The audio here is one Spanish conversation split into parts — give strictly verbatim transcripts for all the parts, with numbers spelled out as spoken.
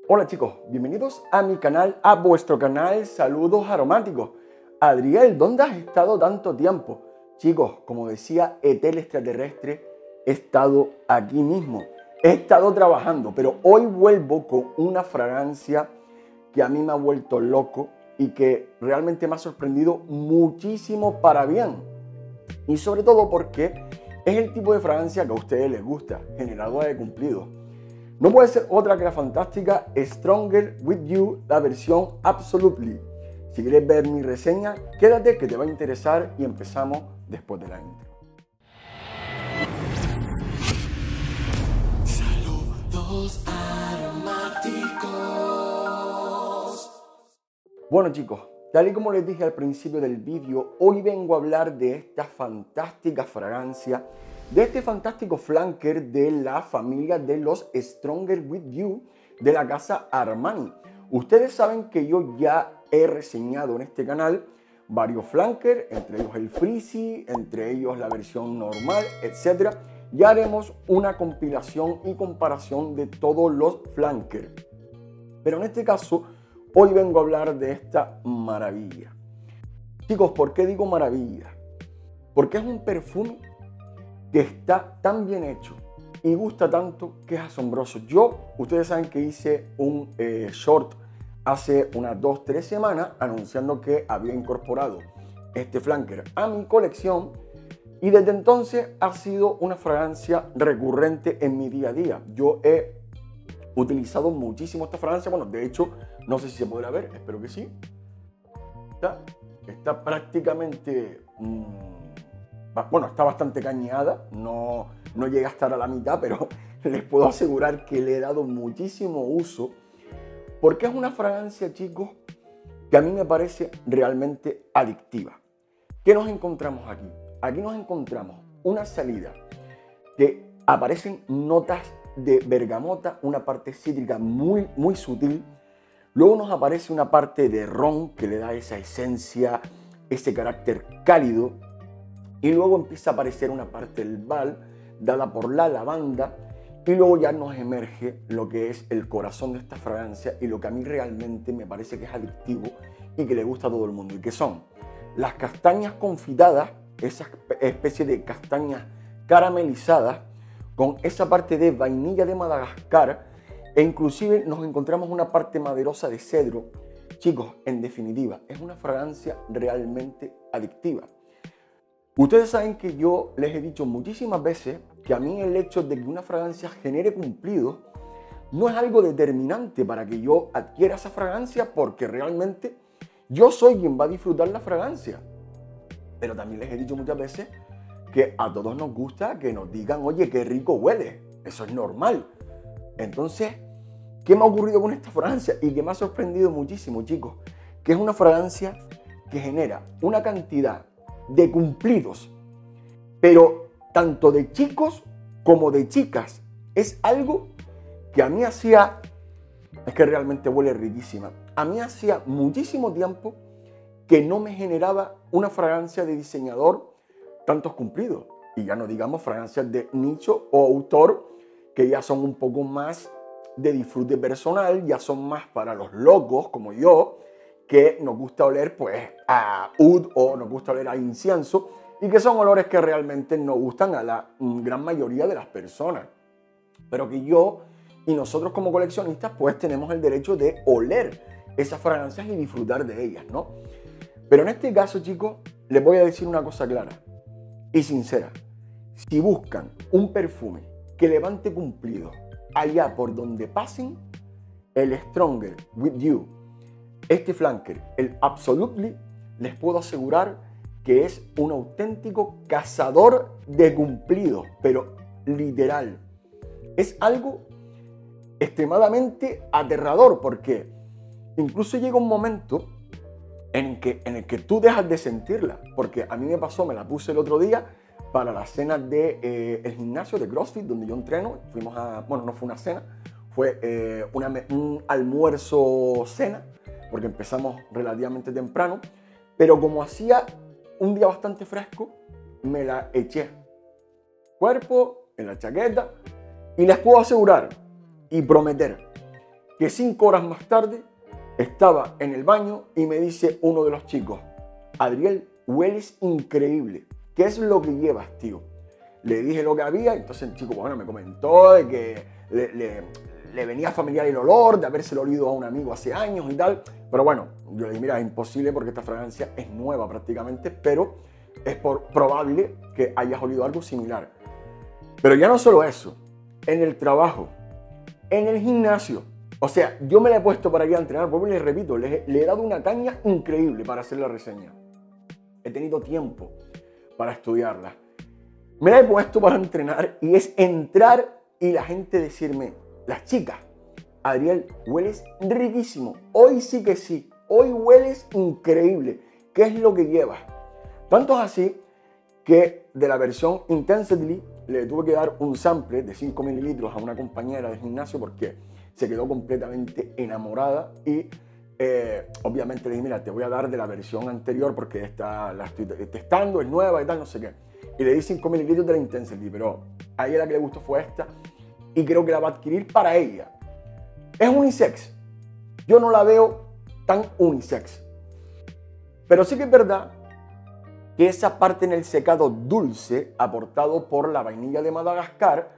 Hola chicos, bienvenidos a mi canal, a vuestro canal Saludos Aromáticos. Adriel, ¿dónde has estado tanto tiempo? Chicos, como decía Etel Extraterrestre, he estado aquí mismo. He estado trabajando, pero hoy vuelvo con una fragancia que a mí me ha vuelto loco y que realmente me ha sorprendido muchísimo para bien. Y sobre todo porque es el tipo de fragancia que a ustedes les gusta, generadora de cumplidos. No puede ser otra que la fantástica Stronger With You, la versión Absolutely. Si quieres ver mi reseña, quédate que te va a interesar y empezamos después de la intro. Saludos aromáticos. Bueno chicos, tal y como les dije al principio del vídeo, hoy vengo a hablar de esta fantástica fragancia, de este fantástico flanker de la familia de los Stronger With You de la casa Armani. Ustedes saben que yo ya he reseñado en este canal varios flankers, entre ellos el Freezy, entre ellos la versión normal, etcétera. Ya haremos una compilación y comparación de todos los flankers. Pero en este caso, hoy vengo a hablar de esta maravilla. Chicos, ¿por qué digo maravilla? Porque es un perfume que está tan bien hecho y gusta tanto que es asombroso. Yo, ustedes saben que hice un eh, short hace unas dos tres semanas anunciando que había incorporado este flanker a mi colección y desde entonces ha sido una fragancia recurrente en mi día a día. Yo he utilizado muchísimo esta fragancia, bueno, de hecho, no sé si se podrá ver, espero que sí. Está, está prácticamente... Mmm, Bueno, está bastante cañeada, no, no llega a estar a la mitad, pero les puedo asegurar que le he dado muchísimo uso porque es una fragancia, chicos, que a mí me parece realmente adictiva. ¿Qué nos encontramos aquí? Aquí nos encontramos una salida que aparecen notas de bergamota, una parte cítrica muy, muy sutil. Luego nos aparece una parte de ron que le da esa esencia, ese carácter cálido. Y luego empieza a aparecer una parte del bal dada por la lavanda y luego ya nos emerge lo que es el corazón de esta fragancia y lo que a mí realmente me parece que es adictivo y que le gusta a todo el mundo, y que son las castañas confitadas, esa especie de castañas caramelizadas con esa parte de vainilla de Madagascar, e inclusive nos encontramos una parte maderosa de cedro. Chicos, en definitiva, es una fragancia realmente adictiva. Ustedes saben que yo les he dicho muchísimas veces que a mí el hecho de que una fragancia genere cumplidos no es algo determinante para que yo adquiera esa fragancia, porque realmente yo soy quien va a disfrutar la fragancia. Pero también les he dicho muchas veces que a todos nos gusta que nos digan, oye, qué rico huele. Eso es normal. Entonces, ¿qué me ha ocurrido con esta fragancia? Y que me ha sorprendido muchísimo, chicos, que es una fragancia que genera una cantidad de cumplidos, pero tanto de chicos como de chicas. Es algo que a mí hacía, es que realmente huele riquísima, a mí hacía muchísimo tiempo que no me generaba una fragancia de diseñador tantos cumplidos, y ya no digamos fragancias de nicho o autor, que ya son un poco más de disfrute personal, ya son más para los locos como yo, que nos gusta oler pues a oud o nos gusta oler a incienso, y que son olores que realmente nos gustan a la gran mayoría de las personas, pero que yo y nosotros como coleccionistas pues tenemos el derecho de oler esas fragancias y disfrutar de ellas, ¿no? Pero en este caso, chicos, les voy a decir una cosa clara y sincera. Si buscan un perfume que levante cumplidos allá por donde pasen, el Stronger With You, este flanker, el Absolutely, les puedo asegurar que es un auténtico cazador de cumplidos, pero literal. Es algo extremadamente aterrador, porque incluso llega un momento en el que, en el que tú dejas de sentirla, porque a mí me pasó, me la puse el otro día para la cena del de, eh, gimnasio de CrossFit donde yo entreno. Fuimos a, bueno, no fue una cena, fue eh, una, un almuerzo cena, porque empezamos relativamente temprano, pero como hacía un día bastante fresco, me la eché. Cuerpo, en la chaqueta, y les puedo asegurar y prometer que cinco horas más tarde estaba en el baño y me dice uno de los chicos, Adriel, hueles increíble. ¿Qué es lo que llevas, tío? Le dije lo que había, entonces el chico, bueno, me comentó de que le, le, le venía familiar el olor, de habérselo olido a un amigo hace años y tal. Pero bueno, yo le dije, mira, es imposible porque esta fragancia es nueva prácticamente, pero es por, probable que hayas olido algo similar. Pero ya no solo eso, en el trabajo, en el gimnasio. O sea, yo me la he puesto para ir a entrenar, porque les repito, le, le he dado una caña increíble para hacer la reseña. He tenido tiempo para estudiarla. Me la he puesto para entrenar y es entrar y la gente decirme, las chicas, Adriel, hueles riquísimo. Hoy sí que sí, hoy hueles increíble. ¿Qué es lo que llevas? Tanto es así que de la versión Intensely le tuve que dar un sample de cinco mililitros a una compañera de gimnasio porque se quedó completamente enamorada y eh, obviamente le dije, mira, te voy a dar de la versión anterior porque esta la estoy testando, es nueva y tal, no sé qué. Y le di cinco mililitros de la Intensity, pero a ella la que le gustó fue esta y creo que la va a adquirir para ella. Es unisex. Yo no la veo tan unisex. Pero sí que es verdad que esa parte en el secado dulce aportado por la vainilla de Madagascar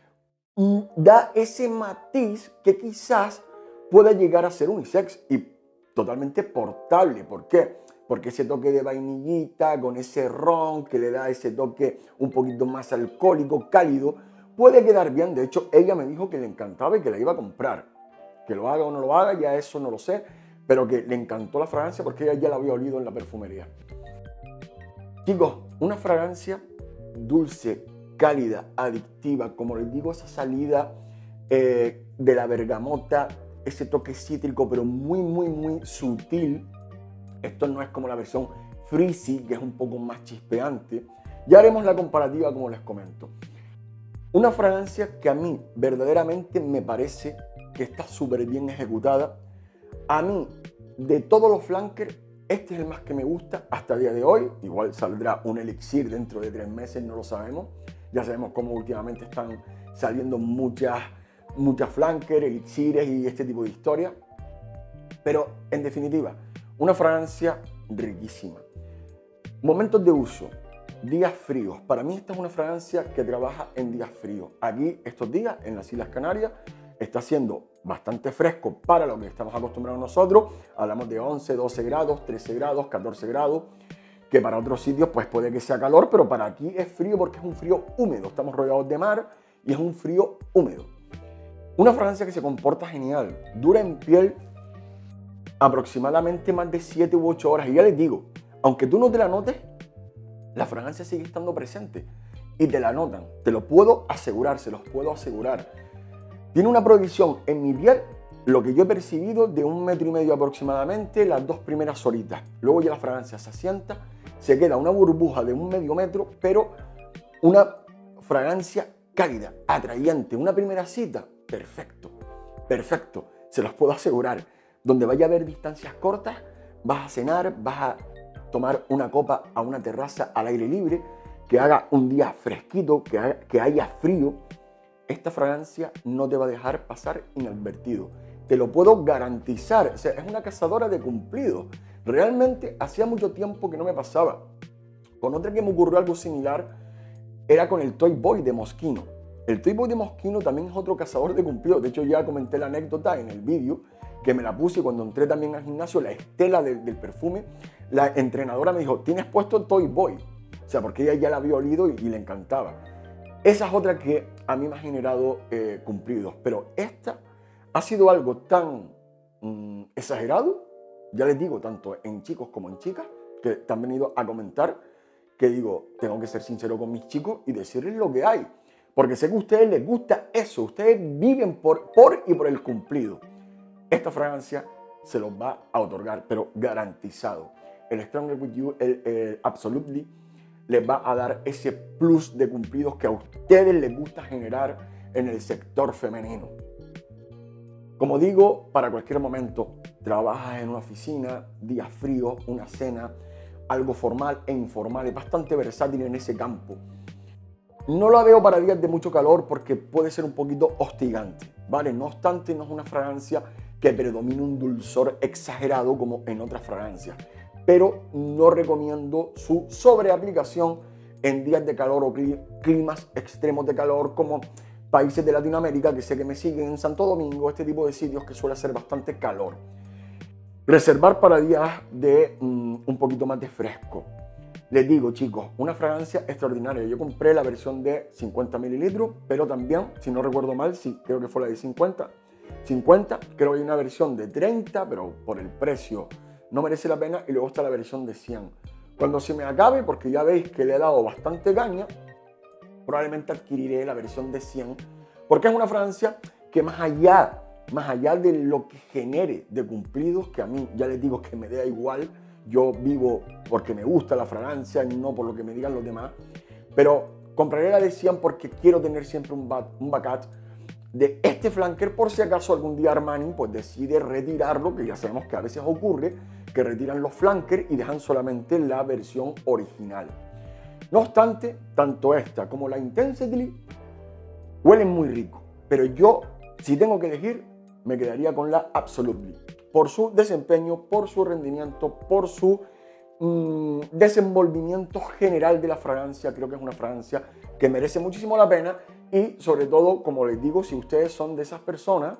da ese matiz que quizás pueda llegar a ser unisex y totalmente portable. ¿Por qué? Porque ese toque de vainillita con ese ron que le da ese toque un poquito más alcohólico, cálido, puede quedar bien. De hecho, ella me dijo que le encantaba y que la iba a comprar. Que lo haga o no lo haga, ya eso no lo sé, pero que le encantó la fragancia porque ella ya la había olido en la perfumería. Chicos, una fragancia dulce, cálida, adictiva, como les digo, esa salida eh, de la bergamota, ese toque cítrico, pero muy, muy, muy sutil. Esto no es como la versión Freezy, que es un poco más chispeante. Ya haremos la comparativa, como les comento. Una fragancia que a mí verdaderamente me parece que está súper bien ejecutada. A mí, de todos los flankers, este es el más que me gusta hasta el día de hoy. Igual saldrá un elixir dentro de tres meses, no lo sabemos. Ya sabemos cómo últimamente están saliendo muchas, muchas flankers, elixires y este tipo de historias. Pero, en definitiva, una fragancia riquísima. Momentos de uso. Días fríos. Para mí esta es una fragancia que trabaja en días fríos. Aquí, estos días, en las Islas Canarias, está siendo bastante fresco para lo que estamos acostumbrados nosotros. Hablamos de once, doce grados, trece grados, catorce grados, que para otros sitios pues puede que sea calor, pero para aquí es frío porque es un frío húmedo. Estamos rodeados de mar y es un frío húmedo. Una fragancia que se comporta genial. Dura en piel aproximadamente más de siete u ocho horas. Y ya les digo, aunque tú no te la notes, la fragancia sigue estando presente y te la notan. Te lo puedo asegurar, se los puedo asegurar. Tiene una proyección en mi piel, lo que yo he percibido, de un metro y medio aproximadamente las dos primeras horitas. Luego ya la fragancia se asienta, se queda una burbuja de un medio metro, pero una fragancia cálida, atrayente. Una primera cita, perfecto, perfecto, se los puedo asegurar. Donde vaya a haber distancias cortas, vas a cenar, vas a tomar una copa a una terraza al aire libre, que haga un día fresquito, que, haga, que haya frío. Esta fragancia no te va a dejar pasar inadvertido. Te lo puedo garantizar. O sea, es una cazadora de cumplidos. Realmente hacía mucho tiempo que no me pasaba. Con otra que me ocurrió algo similar era con el Toy Boy de Moschino. El Toy Boy de Moschino también es otro cazador de cumplidos. De hecho, ya comenté la anécdota en el vídeo que me la puse cuando entré también al gimnasio, la estela de, del perfume. La entrenadora me dijo, ¿tienes puesto el Toy Boy? O sea, porque ella ya la había olido y, y le encantaba. Esa es otra que a mí me ha generado eh, cumplidos. Pero esta ha sido algo tan mm, exagerado, ya les digo, tanto en chicos como en chicas, que te han venido a comentar, que digo, tengo que ser sincero con mis chicos y decirles lo que hay. Porque sé que a ustedes les gusta eso, ustedes viven por, por y por el cumplido. Esta fragancia se los va a otorgar, pero garantizado. El Stronger With You, el, el Absolutely, les va a dar ese plus de cumplidos que a ustedes les gusta generar en el sector femenino. Como digo, para cualquier momento, trabajas en una oficina, días fríos, una cena, algo formal e informal, es bastante versátil en ese campo. No la veo para días de mucho calor porque puede ser un poquito hostigante, ¿vale? No obstante, no es una fragancia que predomine un dulzor exagerado como en otras fragancias. Pero no recomiendo su sobreaplicación en días de calor o climas extremos de calor como países de Latinoamérica, que sé que me siguen en Santo Domingo, este tipo de sitios que suele hacer bastante calor. Reservar para días de um, un poquito más de fresco. Les digo, chicos, una fragancia extraordinaria. Yo compré la versión de cincuenta mililitros, pero también, si no recuerdo mal, sí, creo que fue la de cincuenta. cincuenta, creo que hay una versión de treinta, pero por el precio no merece la pena. Y luego está la versión de cien. Cuando se me acabe, porque ya veis que le he dado bastante caña, probablemente adquiriré la versión de cien, porque es una fragancia que más allá, más allá de lo que genere de cumplidos, que a mí ya les digo que me da igual, yo vivo porque me gusta la fragancia, no por lo que me digan los demás, pero compraré la de cien porque quiero tener siempre un, un backup de este flanker por si acaso algún día Armani pues decide retirarlo, que ya sabemos que a veces ocurre, que retiran los flankers y dejan solamente la versión original. No obstante, tanto esta como la Intensity huelen muy rico, pero yo, si tengo que elegir, me quedaría con la Absolutely, por su desempeño, por su rendimiento, por su mmm, desenvolvimiento general de la fragancia. Creo que es una fragancia que merece muchísimo la pena y sobre todo, como les digo, si ustedes son de esas personas,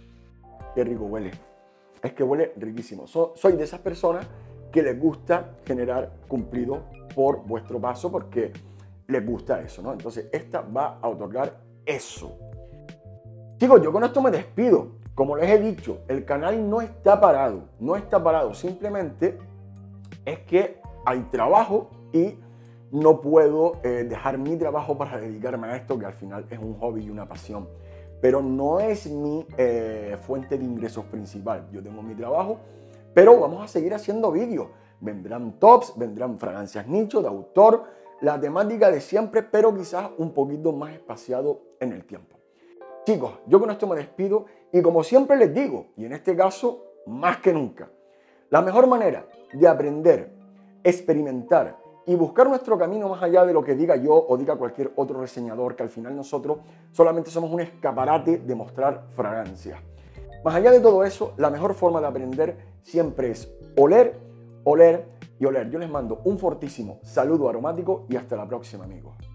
qué rico huele, es que huele riquísimo. So, soy de esas personas que les gusta generar cumplido por vuestro paso porque les gusta eso, ¿no? Entonces esta va a otorgar eso. Chicos, yo con esto me despido. Como les he dicho, el canal no está parado, no está parado, simplemente es que hay trabajo y no puedo eh, dejar mi trabajo para dedicarme a esto, que al final es un hobby y una pasión, pero no es mi eh, fuente de ingresos principal. Yo tengo mi trabajo, pero vamos a seguir haciendo vídeos. Vendrán tops, vendrán fragancias nicho, de autor, la temática de siempre, pero quizás un poquito más espaciado en el tiempo. Chicos, yo con esto me despido y como siempre les digo, y en este caso más que nunca, la mejor manera de aprender, experimentar y buscar nuestro camino más allá de lo que diga yo o diga cualquier otro reseñador, que al final nosotros solamente somos un escaparate de mostrar fragancias. Más allá de todo eso, la mejor forma de aprender siempre es oler, oler y oler. Yo les mando un fortísimo saludo aromático y hasta la próxima, amigos.